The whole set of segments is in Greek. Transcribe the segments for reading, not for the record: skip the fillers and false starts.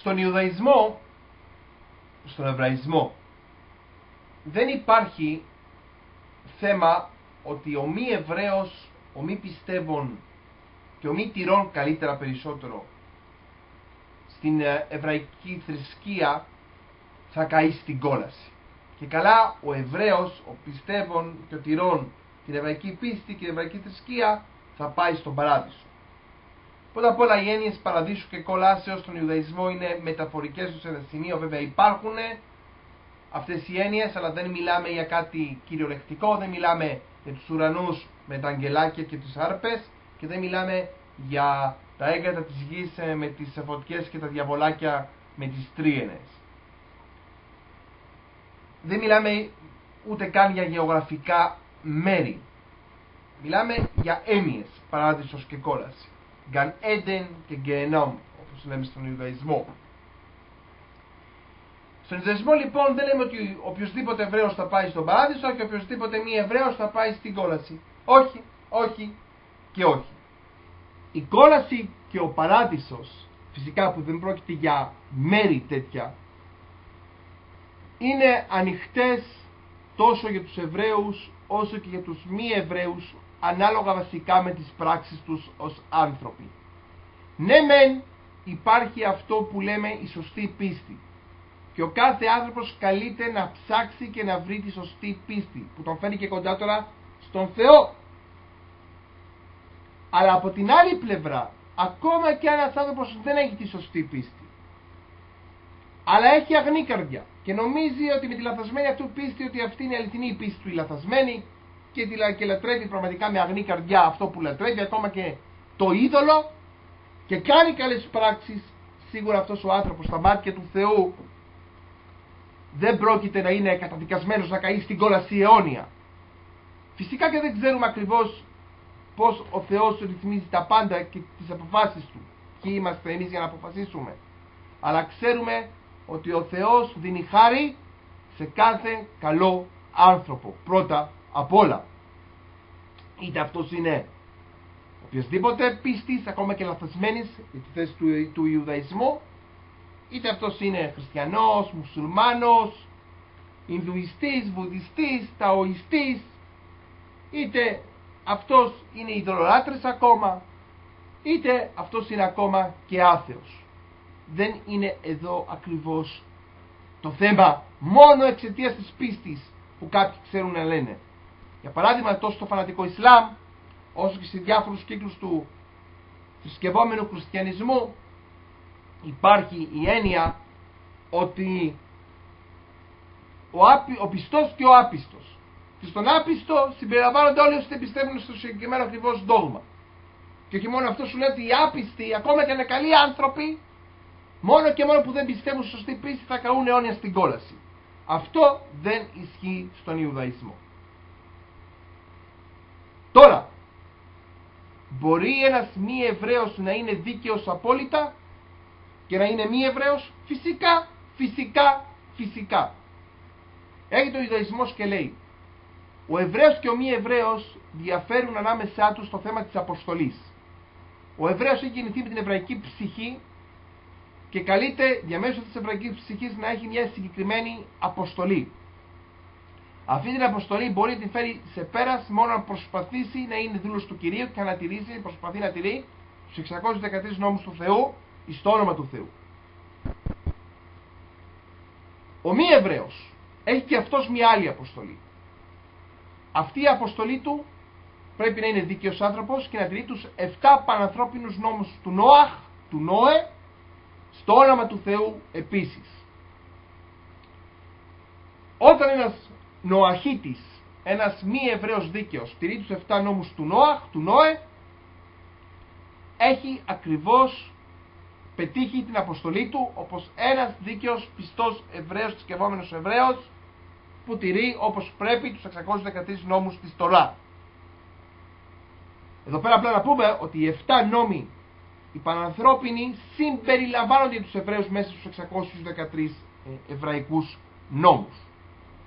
Στον Ιουδαϊσμό, στον Εβραϊσμό, δεν υπάρχει θέμα ότι ο μη Εβραίος, ο μη πιστεύων και ο μη τηρών καλύτερα περισσότερο στην εβραϊκή θρησκεία θα καεί στην κόλαση. Και καλά ο Εβραίος, ο πιστεύων και ο τηρών την εβραϊκή πίστη και την εβραϊκή θρησκεία θα πάει στον παράδεισο. Πρώτα απ' όλα οι έννοιες παραδείσου και κολάσεως στον Ιουδαϊσμό είναι μεταφορικές σε ένα σημείο, βέβαια υπάρχουν αυτές οι έννοιες, αλλά δεν μιλάμε για κάτι κυριολεκτικό, δεν μιλάμε για τους ουρανούς με τα αγγελάκια και τις άρπες και δεν μιλάμε για τα έγκατα της γης με τις φωτιές και τα διαβολάκια με τις τρίενες. Δεν μιλάμε ούτε καν για γεωγραφικά μέρη. Μιλάμε για έννοιες, παράδεισος και κόλαση. Γκαν Έντεν και Γκεενόμ, όπως λέμε στον Ιουδαϊσμό. Στον Ιουδαϊσμό λοιπόν δεν λέμε ότι οποιοσδήποτε Εβραίος θα πάει στον παράδεισο και οποιοσδήποτε μη Εβραίος θα πάει στην κόλαση. Όχι, όχι και όχι. Η κόλαση και ο παράδεισος, φυσικά που δεν πρόκειται για μέρη τέτοια, είναι ανοιχτές τόσο για τους Εβραίους όσο και για τους μη Εβραίους, ανάλογα βασικά με τις πράξεις τους ως άνθρωποι. Ναι μεν υπάρχει αυτό που λέμε η σωστή πίστη και ο κάθε άνθρωπος καλείται να ψάξει και να βρει τη σωστή πίστη που τον φέρνει και κοντά τώρα στον Θεό. Αλλά από την άλλη πλευρά, ακόμα και ένας άνθρωπος δεν έχει τη σωστή πίστη, αλλά έχει αγνή καρδιά και νομίζει ότι με τη λαθασμένη αυτού πίστη ότι αυτή είναι η αληθινή πίστη του, η λαθασμένη, και λατρεύει πραγματικά με αγνή καρδιά αυτό που λατρεύει, ακόμα και το είδωλο, και κάνει καλές πράξεις, σίγουρα αυτός ο άνθρωπος στα μάτια του Θεού δεν πρόκειται να είναι καταδικασμένος να καεί στην κόλαση αιώνια. Φυσικά και δεν ξέρουμε ακριβώς πως ο Θεός ρυθμίζει τα πάντα και τις αποφάσεις του. Ποιοι είμαστε εμείς για να αποφασίσουμε. Αλλά ξέρουμε ότι ο Θεός δίνει χάρη σε κάθε καλό άνθρωπο. Πρώτα απ' όλα. Είτε αυτός είναι οποιασδήποτε πίστης, ακόμα και λαθασμένης, για τη θέση του Ιουδαϊσμού, είτε αυτός είναι χριστιανός, μουσουλμάνος, Ινδουιστής, Βουδιστής, Ταοιστής, είτε αυτός είναι ειδωλολάτρης ακόμα, είτε αυτός είναι ακόμα και άθεος. Δεν είναι εδώ ακριβώς το θέμα μόνο εξαιτίας της πίστης που κάποιοι ξέρουν να λένε. Για παράδειγμα, τόσο στο φανατικό Ισλάμ όσο και σε διάφορους κύκλους του θρησκευόμενου χριστιανισμού υπάρχει η έννοια ότι ο πιστός και ο άπιστος, και στον άπιστο συμπεριλαμβάνονται όλοι όσοι δεν πιστεύουν στο συγκεκριμένο ακριβώς δόγμα. Και όχι μόνο αυτό, σου λέει ότι οι άπιστοι, ακόμα και είναι καλοί άνθρωποι, μόνο και μόνο που δεν πιστεύουν στη σωστή πίστη, θα καούν αιώνια στην κόλαση. Αυτό δεν ισχύει στον Ιουδαϊσμό. Τώρα, μπορεί ένας μη Εβραίος να είναι δίκαιος απόλυτα και να είναι μη Εβραίος? Φυσικά, φυσικά, φυσικά. Έρχεται ο Ιουδαϊσμός και λέει, ο Εβραίος και ο μη Εβραίος διαφέρουν ανάμεσά τους στο θέμα της αποστολής. Ο Εβραίος έχει γεννηθεί με την εβραϊκή ψυχή και καλείται διαμέσου της εβραϊκής ψυχής να έχει μια συγκεκριμένη αποστολή. Αυτή την αποστολή μπορεί να την φέρει σε πέρας μόνο να προσπαθήσει να είναι δούλος του Κυρίου και να τηρήσει, προσπαθεί να τηρεί τους 613 νόμους του Θεού εις το όνομα του Θεού. Ο μη Εβραίος έχει και αυτός μια άλλη αποστολή. Αυτή η αποστολή του πρέπει να είναι δίκαιος άνθρωπος και να τηρεί τους 7 πανανθρώπινους νόμους του Νόαχ, του Νόε, στο όνομα του Θεού επίσης. Όταν ένας Νοαχίτης, ένας μη Εβραίος δίκαιος, τηρεί τους 7 νόμους του Νόαχ, του Νόε, έχει ακριβώς πετύχει την αποστολή του όπως ένας δίκαιος, πιστός Εβραίος, θρησκευόμενος Εβραίος, που τηρεί όπως πρέπει τους 613 νόμους της Τορά. Εδώ πέρα απλά να πούμε ότι οι 7 νόμοι, οι πανανθρώπινοι, συμπεριλαμβάνονται για τους Εβραίους μέσα στους 613 εβραϊκούς νόμους.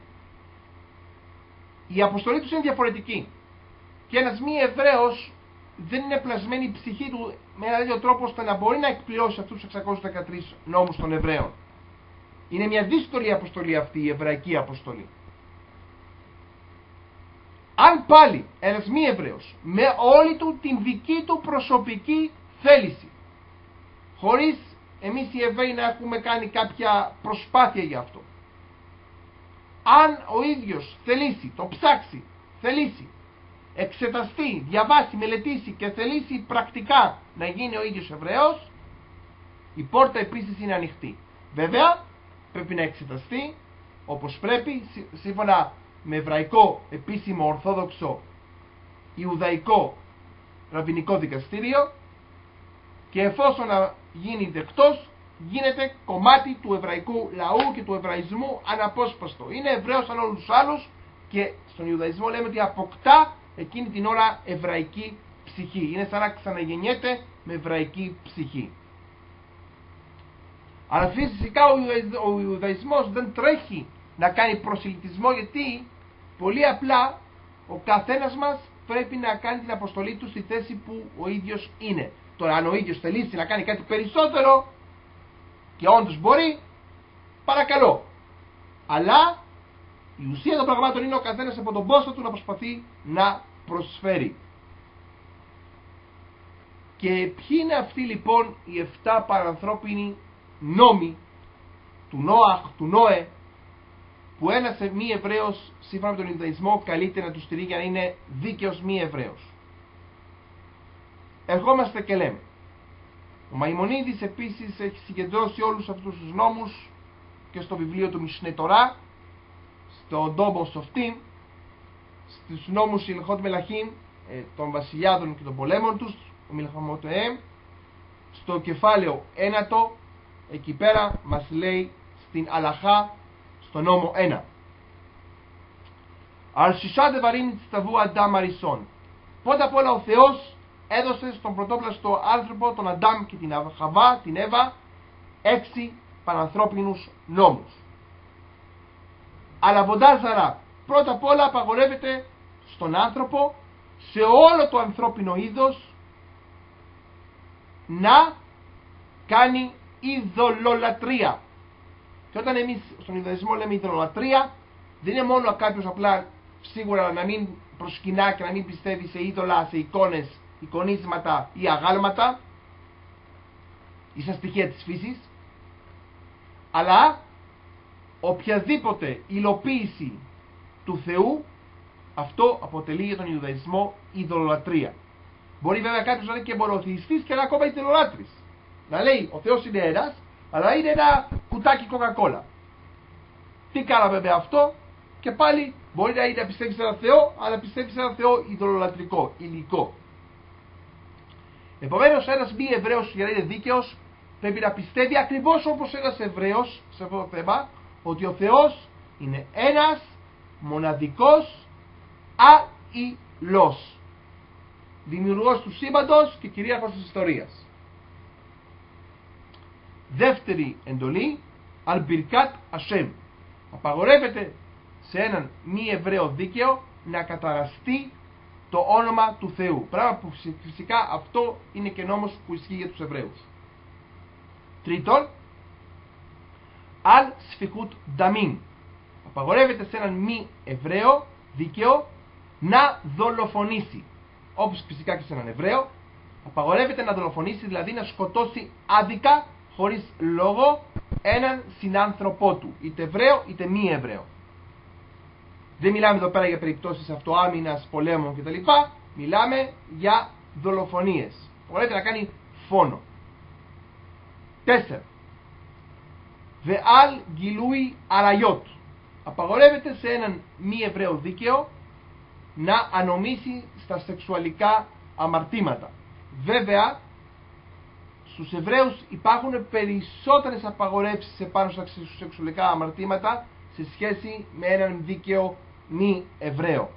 Η αποστολή τους είναι διαφορετική. Και ένας μη Εβραίος δεν είναι πλασμένη η ψυχή του με ένα τέτοιο τρόπο ώστε να μπορεί να εκπληρώσει αυτούς τους 613 νόμους των Εβραίων. Είναι μια δύσκολη αποστολή αυτή, η εβραϊκή αποστολή. Αν πάλι ένας μη Εβραίος με όλη του την δική του προσωπική θέληση, χωρίς εμείς οι Εβραίοι να έχουμε κάνει κάποια προσπάθεια για αυτό, αν ο ίδιος θελήσει, το ψάξει, θελήσει, εξεταστεί, διαβάσει, μελετήσει και θελήσει πρακτικά να γίνει ο ίδιος Εβραίος, η πόρτα επίσης είναι ανοιχτή. Βέβαια πρέπει να εξεταστεί όπως πρέπει, σύμφωνα με εβραϊκό επίσημο ορθόδοξο Ιουδαϊκό Ραβινικό Δικαστήριο, και εφόσον να γίνει δεκτός, γίνεται κομμάτι του εβραϊκού λαού και του εβραϊσμού αναπόσπαστο. Είναι Εβραίος σαν όλους τους άλλους και στον Ιουδαϊσμό λέμε ότι αποκτά εκείνη την ώρα εβραϊκή ψυχή. Είναι σαν να ξαναγεννιέται με εβραϊκή ψυχή. Αλλά φυσικά ο Ιουδαϊσμός δεν τρέχει να κάνει προσελητισμό, γιατί πολύ απλά ο καθένας μας πρέπει να κάνει την αποστολή του στη θέση που ο ίδιος είναι. Τώρα αν ο ίδιος θελήσει να κάνει κάτι περισσότερο και όντως μπορεί, παρακαλώ. Αλλά η ουσία των πραγμάτων είναι ο καθένας από τον πόστο του να προσπαθεί να προσφέρει. Και ποιοι είναι αυτοί λοιπόν οι 7 παρανθρώπινοι νόμοι του Νόαχ, του Νόε, που ένας μη Εβραίος σύμφωνα με τον Ιουδαϊσμό καλείται να του στηρεί για να είναι δίκαιος μη Εβραίος? Ερχόμαστε και λέμε, ο Μαϊμονίδης επίσης έχει συγκεντρώσει όλους αυτούς τους νόμους και στο βιβλίο του Μισνέ Τορά, στο Ντόμπο Σοφτίν, στους νόμους Ηλχότ Μελαχίν, των βασιλιάδων και των πολέμων τους, ο Μιλχαμότεέμ, στο κεφάλαιο 1, εκεί πέρα μας λέει στην Αλαχά, στο νόμο 1. Αρσισάντε βαρύνει τη σταβού Αντάμ Αρισόν. Πρώτα απ' όλα ο Θεός έδωσε στον πρωτόπλαστο άνθρωπο, τον Αντάμ και την Χαβά, την Εύα, 6 πανανθρώπινους νόμους. Αλλά βοντάζαρα, πρώτα απ' όλα απαγορεύεται στον άνθρωπο, σε όλο το ανθρώπινο είδος, να κάνει ειδωλολατρία. Και όταν εμείς στον Ιουδαϊσμό λέμε ειδωλολατρία, δεν είναι μόνο κάποιος απλά σίγουρα να μην προσκυνά και να μην πιστεύει σε είδωλα, σε εικόνες, εικονίσματα ή αγάλματα ή σε στοιχεία της φύσης, αλλά οποιαδήποτε υλοποίηση του Θεού, αυτό αποτελεί για τον Ιουδαϊσμό ειδωλολατρία. Μπορεί βέβαια κάποιος να είναι και μονοθεϊστής και να ακόμα ειδωλολάτρης, να λέει ο Θεός είναι ένας, αλλά είναι ένα κουτάκι κοκακόλα. Τι κάναμε με αυτό? Και πάλι μπορεί να είναι να πιστεύει σε έναν Θεό, αλλά πιστεύει σε έναν Θεό ειδωλολατρικό, υλικό. Επομένως ένας μη Εβραίος για να είναι δίκαιος πρέπει να πιστεύει ακριβώς όπως ένας Εβραίος σε αυτό το θέμα, ότι ο Θεός είναι ένας, μοναδικός, αηλός, δημιουργός του σύμπαντος και κυρίαρχος της ιστορίας. Δεύτερη εντολή, αλμπιρκάτ ασέμ. Απαγορεύεται σε έναν μη Εβραίο δίκαιο να καταραστεί το όνομα του Θεού. Πράγμα που φυσικά αυτό είναι και νόμος που ισχύει για τους Εβραίους. Τρίτον, αλ σφικούτ νταμίν. Απαγορεύεται σε έναν μη Εβραίο δίκαιο να δολοφονήσει. Όπως φυσικά και σε έναν Εβραίο. Απαγορεύεται να δολοφονήσει, δηλαδή να σκοτώσει άδικα, χωρίς λόγο, έναν συνάνθρωπό του, είτε Εβραίο είτε μη Εβραίο. Δεν μιλάμε εδώ πέρα για περιπτώσεις αυτοάμυνας, πολέμων κτλ. Μιλάμε για δολοφονίες. Απαγορεύεται να κάνει φόνο. 4. Δε αλ γκιλούι αραγιότ. Απαγορεύεται σε έναν μη Εβραίο δίκαιο να ανομήσει στα σεξουαλικά αμαρτήματα. Βέβαια, στους Εβραίους υπάρχουν περισσότερες απαγορεύσεις επάνω στα σεξουαλικά αμαρτήματα σε σχέση με έναν δίκαιο μη Εβραίο.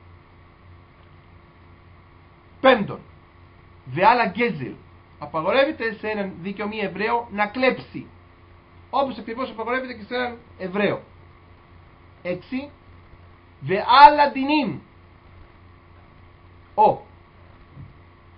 5. Δε άλλα γκέζελ. Απαγορεύεται σε έναν δίκαιο μη Εβραίο να κλέψει, όπως ακριβώς απαγορεύεται και σε έναν Εβραίο. 6. Δε άλλα ντινίν.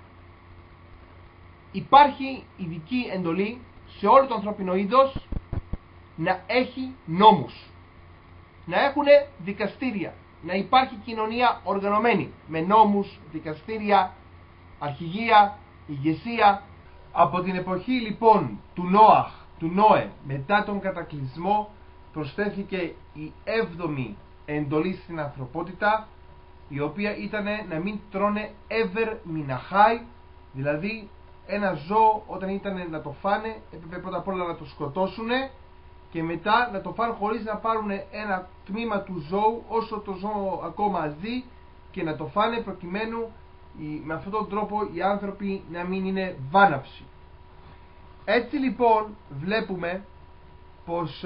υπάρχει ειδική εντολή σε όλο το ανθρώπινο είδος να έχει νόμους, να έχουν δικαστήρια, να υπάρχει κοινωνία οργανωμένη με νόμους, δικαστήρια, αρχηγεία, ηγεσία. Από την εποχή λοιπόν του Νόε μετά τον κατακλυσμό προσθέθηκε η 7η εντολή στην ανθρωπότητα, η οποία ήταν να μην τρώνε ever μιναχάι, δηλαδή ένα ζώο όταν ήταν να το φάνε έπρεπε πρώτα απ' όλα να το σκοτώσουνε και μετά να το φάνε χωρίς να πάρουν ένα τμήμα του ζώου όσο το ζώο ακόμα ζει και να το φάνε προκειμένου με αυτόν τον τρόπο οι άνθρωποι να μην είναι βάναυση. Έτσι λοιπόν βλέπουμε πως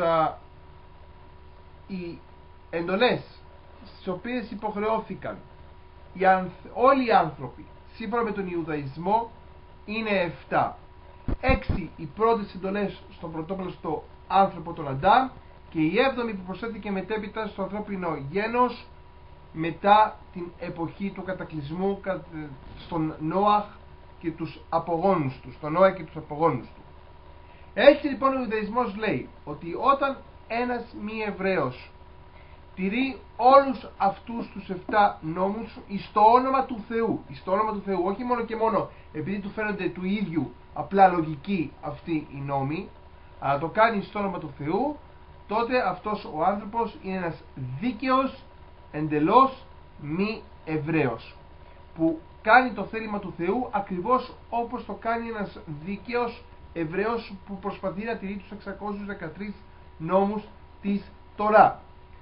οι εντολές στις οποίες υποχρεώθηκαν όλοι οι άνθρωποι σύμφωνα με τον Ιουδαϊσμό είναι 7. 6 οι πρώτες εντολές στον πρωτόπλαστο άνθρωπο τον Αντάμ και η 7η που προσθέθηκε μετέπειτα στο ανθρώπινο γένος μετά την εποχή του κατακλυσμού στον Νόαχ και τους απογόνους του, στον Νόα και τους απογόνους του. Έτσι λοιπόν ο Ιουδαϊσμός λέει ότι όταν ένας μη Εβραίος τηρεί όλους αυτούς τους 7 νόμους εις το όνομα του Θεού, όχι μόνο και μόνο επειδή του φαίνονται του ίδιου απλά λογική αυτοί οι νόμοι, αλλά το κάνει στο όνομα του Θεού, τότε αυτός ο άνθρωπος είναι ένας δίκαιος, εντελώς μη Εβραίος, που κάνει το θέλημα του Θεού ακριβώς όπως το κάνει ένας δίκαιος Εβραίος που προσπαθεί να τηρεί τους 613 νόμους της Τορά.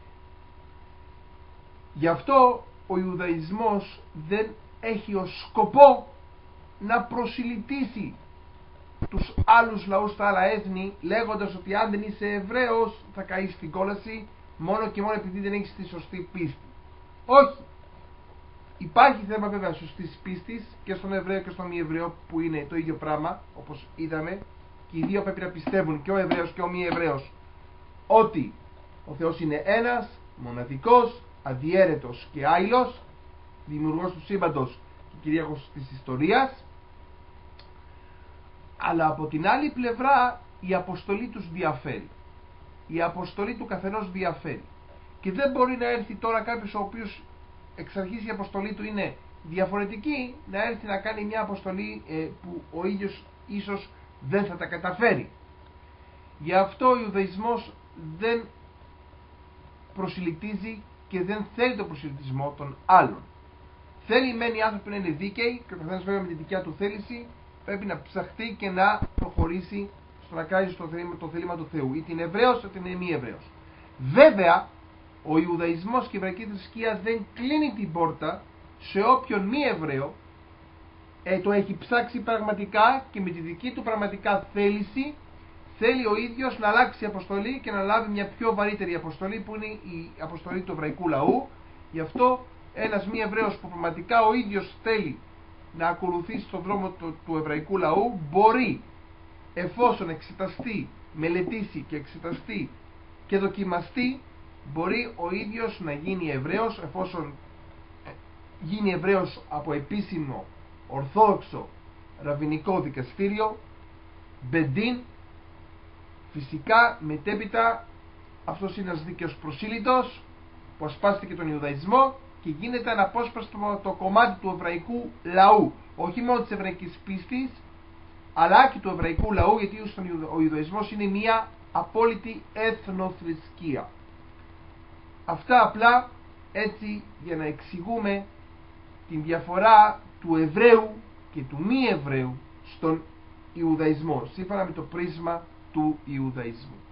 Γι' αυτό ο Ιουδαϊσμός δεν έχει ως σκοπό να προσιλητήσει τους άλλους λαούς, τα άλλα έθνη, λέγοντας ότι αν δεν είσαι Εβραίος θα καείς στην κόλαση μόνο και μόνο επειδή δεν έχεις τη σωστή πίστη. Όχι. Υπάρχει θέμα βέβαια σωστής πίστης και στον Εβραίο και στον μη Εβραίο που είναι το ίδιο πράγμα, όπως είδαμε, και οι δύο πρέπει να πιστεύουν, και ο Εβραίος και ο μη Εβραίος, ότι ο Θεός είναι ένας, μοναδικός, αδιέρετος και άειλος, δημιουργός του σύμπαντος και κυρίαρχος της ιστορίας. Αλλά από την άλλη πλευρά η αποστολή τους διαφέρει. Η αποστολή του καθενός διαφέρει. Και δεν μπορεί να έρθει τώρα κάποιος ο οποίος εξ αρχής η αποστολή του είναι διαφορετική, να έρθει να κάνει μια αποστολή που ο ίδιος ίσως δεν θα τα καταφέρει. Γι' αυτό ο Ιουδαϊσμός δεν προσιλητίζει και δεν θέλει τον προσιλητισμό των άλλων. Θέλει μεν οι άνθρωποι να είναι δίκαιοι και ο καθένας βέβαια με τη δικιά του θέληση πρέπει να ψαχτεί και να προχωρήσει στο να κάνει το θέλημα του Θεού, είτε είναι Εβραίος είτε είναι μη Εβραίος. Βέβαια ο Ιουδαϊσμός και η εβραϊκή θρησκεία δεν κλείνει την πόρτα σε όποιον μη Εβραίο το έχει ψάξει πραγματικά και με τη δική του πραγματικά θέληση θέλει ο ίδιος να αλλάξει αποστολή και να λάβει μια πιο βαρύτερη αποστολή που είναι η αποστολή του εβραϊκού λαού. Γι' αυτό ένας μη Εβραίος που πραγματικά ο ίδιος θέλει να ακολουθήσει τον δρόμο του εβραϊκού λαού μπορεί, εφόσον εξεταστεί, μελετήσει και εξεταστεί και δοκιμαστεί, μπορεί ο ίδιος να γίνει Εβραίος εφόσον γίνει Εβραίος από επίσημο ορθόδοξο ραβινικό δικαστήριο, Μπεντίν. Φυσικά μετέπειτα αυτός είναι ένας δίκαιος προσήλυτος που ασπάστηκε τον Ιουδαϊσμό και γίνεται αναπόσπαστο το κομμάτι του εβραϊκού λαού, όχι μόνο της εβραϊκής πίστης αλλά και του εβραϊκού λαού, γιατί ο Ιουδαϊσμός είναι μια απόλυτη εθνοθρησκεία. Αυτά απλά έτσι για να εξηγούμε την διαφορά του Εβραίου και του μη Εβραίου στον Ιουδαϊσμό σύμφωνα με το πρίσμα του Ιουδαϊσμού.